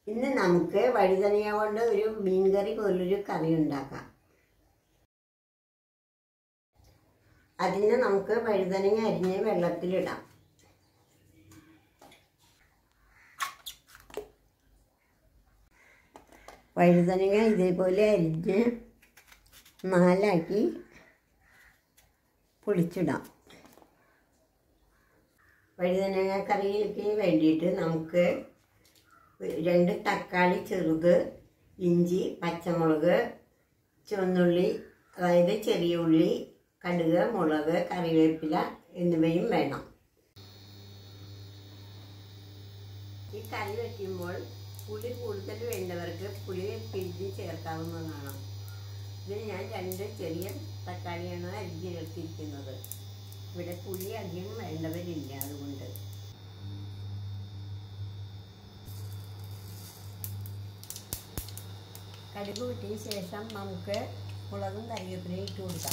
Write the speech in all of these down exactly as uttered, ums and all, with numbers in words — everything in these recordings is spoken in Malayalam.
ഇന്ന് നമുക്ക് വഴുതനങ്ങ കൊണ്ട് ഒരു മീൻകറി പോലൊരു കറി ഉണ്ടാക്കാം. അതിന് നമുക്ക് വഴുതനങ്ങ അരിഞ്ഞ് വെള്ളത്തിലിടാം. വഴുതനങ്ങ ഇതേപോലെ അരിഞ്ഞ് നാലാക്കി പൊളിച്ചിടാം. വഴുതനങ്ങ കറിയിലേക്ക് വേണ്ടിയിട്ട് നമുക്ക് രണ്ട് തക്കാളി ചെറുത്, ഇഞ്ചി, പച്ചമുളക്, ചുവന്നുള്ളി അതായത് ചെറിയ ഉള്ളി, കടുക്, മുളക്, കറിവേപ്പില എന്നിവയും വേണം. ഈ കറി വയ്ക്കുമ്പോൾ പുളി കൂടുതൽ വേണ്ടവർക്ക് പുളി പിഴിഞ്ഞ് ചേർക്കാവുന്നതാണ്. ഇതിന് ഞാൻ രണ്ട് ചെറിയ തക്കാളിയാണ് അരിഞ്ഞ് ചേർത്തിരിക്കുന്നത്. ഇവിടെ പുളി അധികം വേണ്ടവരില്ല, അതുകൊണ്ട്. കടുക് പൊട്ടിയ ശേഷം നമുക്ക് മുളകും കറിവേപ്പിലയും ഇട്ട് കൊടുക്കാം.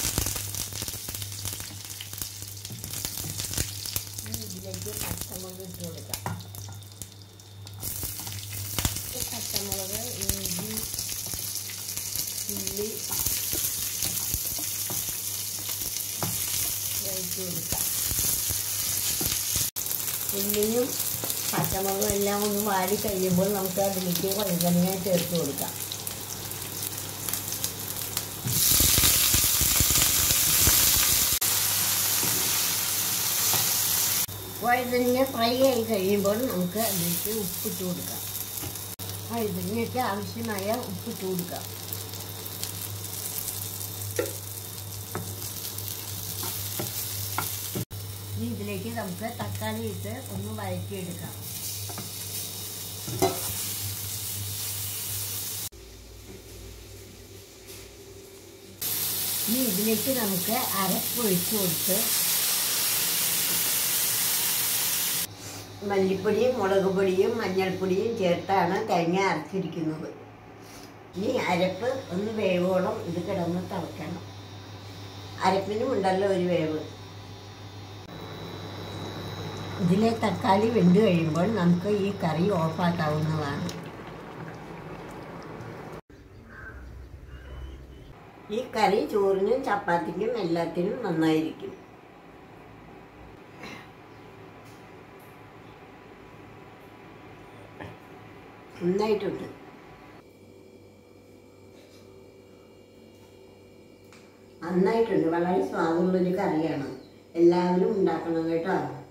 ഇതിലേക്ക് പച്ചമുളക് ഇട്ട് കൊടുക്കാം. പച്ചമുളക്, ഇഞ്ചി, ഉള്ളി ഇട്ട് കൊടുക്കാം. ഉള്ളിയും പച്ചമുളകും എല്ലാം ഒന്ന് വാടി കഴിയുമ്പോൾ നമുക്ക് അതിലേക്ക് വഴുതനങ്ങ ചേർത്ത് കൊടുക്കാം. വഴുതനങ്ങ ഫ്രൈ ആയി കഴിയുമ്പോൾ നമുക്ക് അതിലേക്ക് ഉപ്പിട്ട് കൊടുക്കാം. വഴുതനങ്ങയ്ക്ക് ആവശ്യമായ ഉപ്പിട്ട് കൊടുക്കാം. ഇനി ഇതിലേക്ക് നമുക്ക് തക്കാളി ഇട്ട് ഒന്ന് വഴറ്റിയെടുക്കാം. ഇനി ഇതിലേക്ക് നമുക്ക് അരപ്പ് ഒഴിച്ച് കൊടുത്ത് മല്ലിപ്പൊടിയും മുളക് പൊടിയും മഞ്ഞൾപ്പൊടിയും ചേർത്താണ് തേങ്ങ അരച്ചിരിക്കുന്നത്. ഇനി അരപ്പ് ഒന്ന് വേവോളം ഇത് കിടന്ന് തിളയ്ക്കണം. അരപ്പിനും ഉണ്ടല്ലോ ഒരു വേവ്. ഇതിലെ തക്കാളി വെന്ത് കഴിയുമ്പോൾ നമുക്ക് ഈ കറി ഓഫാക്കാവുന്നതാണ്. ഈ കറി ചോറിനും ചപ്പാത്തിക്കും എല്ലാത്തിനും നന്നായിരിക്കും. നന്നായിട്ടുണ്ട്. നന്നായിട്ടുണ്ട്. വളരെ സ്വാദുള്ളൊരു കറിയാണ്. എല്ലാവരും ഉണ്ടാക്കണം കേട്ടോ.